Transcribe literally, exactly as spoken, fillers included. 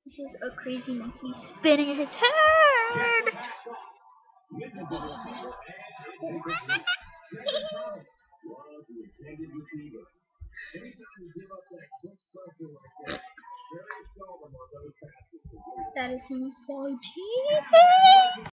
This is a crazy monkey spinning his head. That is me fighting.